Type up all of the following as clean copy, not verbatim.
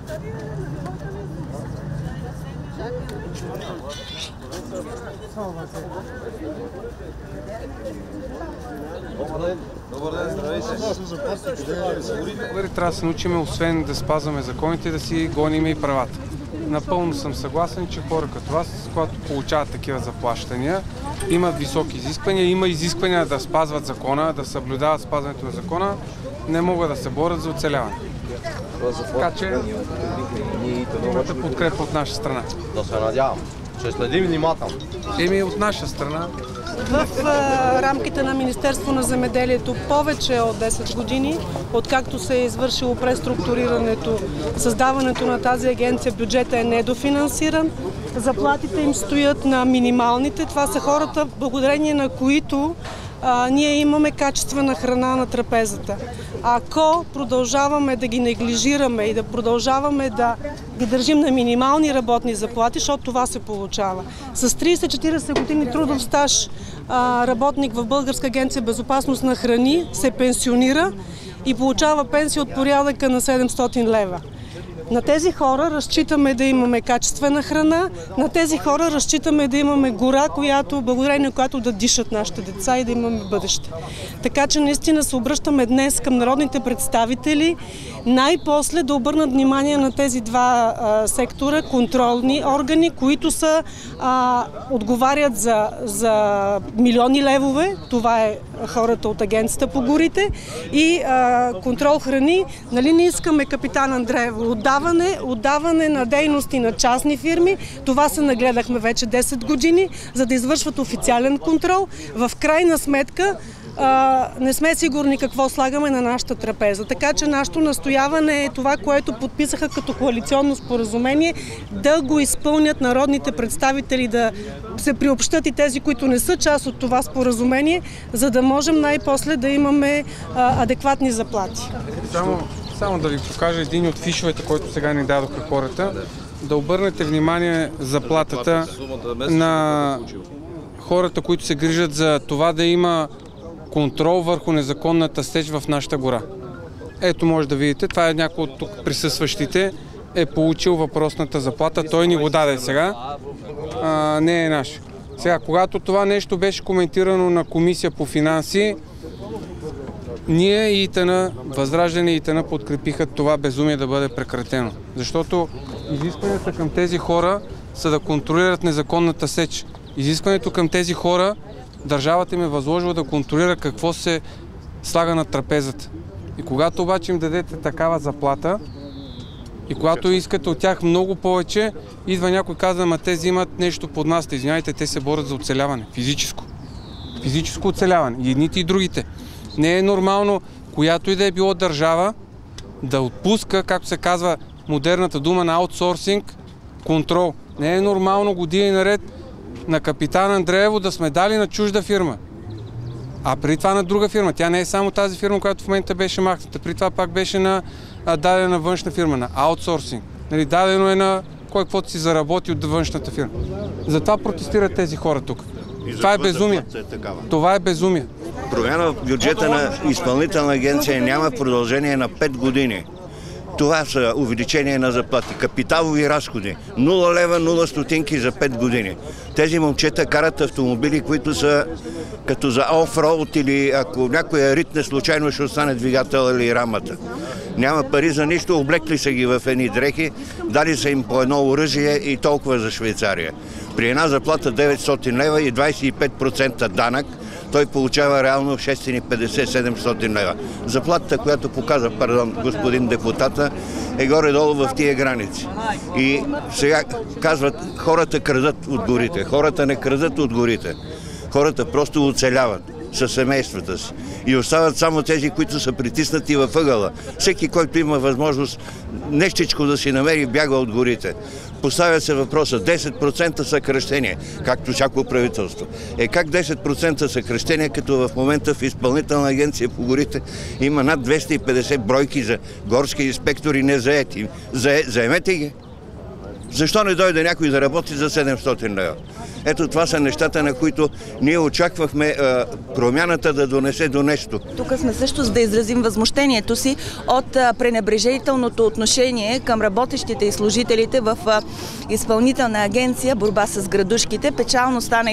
Добър ден, здравейте. Трябва да се научим, освен да спазваме законите, да си гоним и правата. Напълно съм съгласен, че хора като вас, когато получават такива заплащания, имат високи изисквания, има изисквания да спазват закона, да съблюдават спазването на закона, не могат да се борят за оцеляване. Така че имате подкрепа от наша страна. Да се надявам. Ще следим внимателно. От наша страна. В рамките на Министерство на земеделието повече от 10 години, откакто се е извършило преструктурирането, създаването на тази агенция, бюджета е недофинансиран, заплатите им стоят на минималните. Това са хората, благодарение на които ние имаме качествена храна на трапезата. Ако продължаваме да ги неглижираме и да продължаваме да ги държим на минимални работни заплати, защото това се получава. С 30-40 години трудов стаж работник в Българска агенция безопасност на храни се пенсионира и получава пенсия от порядъка на 700 лева. На тези хора разчитаме да имаме качествена храна, на тези хора разчитаме да имаме гора, благодарение на която да дишат нашите деца и да имаме бъдеще. Така че наистина се обръщаме днес към народните представители най-после да обърнат внимание на тези два сектора, контролни органи, които отговарят за милиони левове, това е хората от Агенцията по горите, и контрол храни. Нали не искаме, капитан Андреево, отдаване на дейности на частни фирми. Това се нагледахме вече 10 години, за да извършват официален контрол. В крайна сметка не сме сигурни какво слагаме на нашата трапеза. Така че нашето настояване е това, което подписаха като коалиционно споразумение, да го изпълнят народните представители, да се приобщат и тези, които не са част от това споразумение, за да можем най-после да имаме адекватни заплати. Само да ви покажа един от фишовете, който сега ни дадоха хората, да обърнете внимание заплатата на хората, които се грижат за това да има контрол върху незаконната сеч в нашата гора. Ето може да видите, това е някой от тук присъстващите, е получил въпросната заплата, той ни го даде сега, не е наш. Сега, когато това нещо беше коментирано на комисия по финанси, ние и ИТН, Възраждане и ИТН подкрепиха това безумие да бъде прекратено. Защото изискванията към тези хора са да контролират незаконната сеч. Изискването към тези хора държавата им е възложила да контролира какво се слага на трапезата. И когато обаче им дадете такава заплата и когато искате от тях много повече, идва някой и казва, ама те взимат нещо под масата. Извинявайте, те се борят за оцеляване. Физическо. Физическо оцеляване. И едните и другите. Не е нормално, която и да е било държава, да отпуска, както се казва модерната дума на аутсорсинг, контрол. Не е нормално години наред на капитан Андреево да сме дали на чужда фирма. А преди това на друга фирма. Тя не е само тази фирма, която в момента беше махната. Преди това пак беше дадена външна фирма, на аутсорсинг. Нали, дадено е на кой каквото си заработи от външната фирма. Затова протестират тези хора тук. Това е безумие. Това е безумие. Промяна в бюджета на изпълнителна агенция няма в продължение на 5 години. Това са увеличение на заплати, капиталови разходи. 0 лева, 0 стотинки за 5 години. Тези момчета карат автомобили, които са като за офроуд или ако някоя ритне случайно ще остане двигател или рамата. Няма пари за нищо, облекли са ги в едни дрехи, дали са им по едно оръжие и толкова за Швейцария. При една заплата 900 лева и 25% данък, той получава реално 650-700 лева. Заплатата, която показа, господин депутата, е горе-долу в тия граници. И сега казват, хората крадат от горите. Хората не крадат от горите. Хората просто оцеляват със семействата си. И остават само тези, които са притиснати във ъгъла. Всеки, който има възможност нещичко да си намери, бяга от горите. Поставя се въпроса 10% съкращение, както всяко правителство. Как 10% съкращение, като в момента в изпълнителна агенция по горите има над 250 бройки за горски инспектори незаети. Заемете ги. Защо не дойде някой да работи за 700 лева? Ето това са нещата, на които ние очаквахме промяната да донесе до нещо. Тук сме също за да изразим възмущението си от пренебрежителното отношение към работещите и служителите в Изпълнителна агенция борба с градушките. Печално стана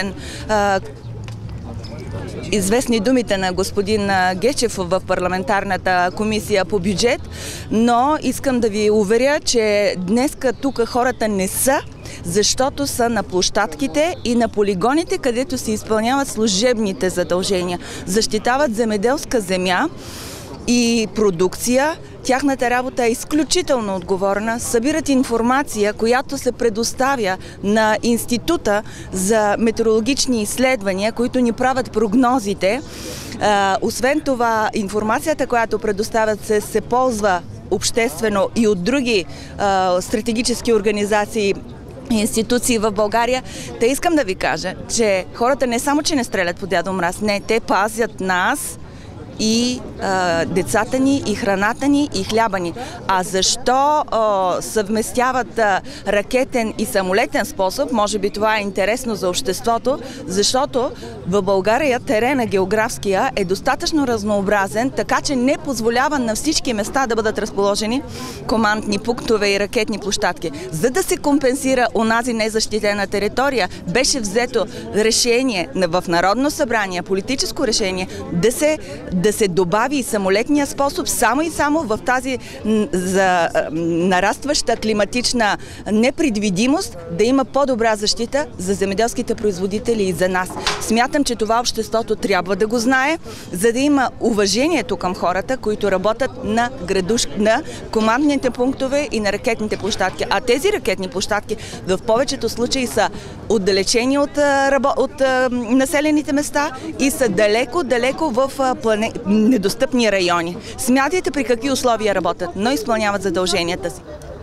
известни думите на господин Гечев в парламентарната комисия по бюджет, но искам да ви уверя, че днеска тук хората не са, защото са на площадките и на полигоните, където се изпълняват служебните задължения. Защитават земеделска земя и продукция. Тяхната работа е изключително отговорна. Събират информация, която се предоставя на Института за метеорологични изследвания, които ни правят прогнозите. Освен това, информацията, която предоставят, се ползва обществено и от други стратегически организации и институции в България. Те искам да ви кажа, че хората не само, че не стрелят по дядо Мраз, не, те пазят нас и децата ни, и храната ни, и хляба ни. А защо съвместяват ракетен и самолетен способ? Може би това е интересно за обществото, защото в България терена географския е достатъчно разнообразен, така че не позволява на всички места да бъдат разположени командни пунктове и ракетни площадки. За да се компенсира онази незащитена територия, беше взето решение в Народно събрание, политическо решение, да се добави и самолетния способ само и само в тази за нарастваща климатична непредвидимост да има по-добра защита за земеделските производители и за нас. Смятам, че това обществото трябва да го знае, за да има уважението към хората, които работят на командните пунктове и на ракетните площадки. А тези ракетни площадки в повечето случаи са отдалечени от населените места и са далеко в недостъпни райони. Смятайте при какви условия работят, но изпълняват задълженията си.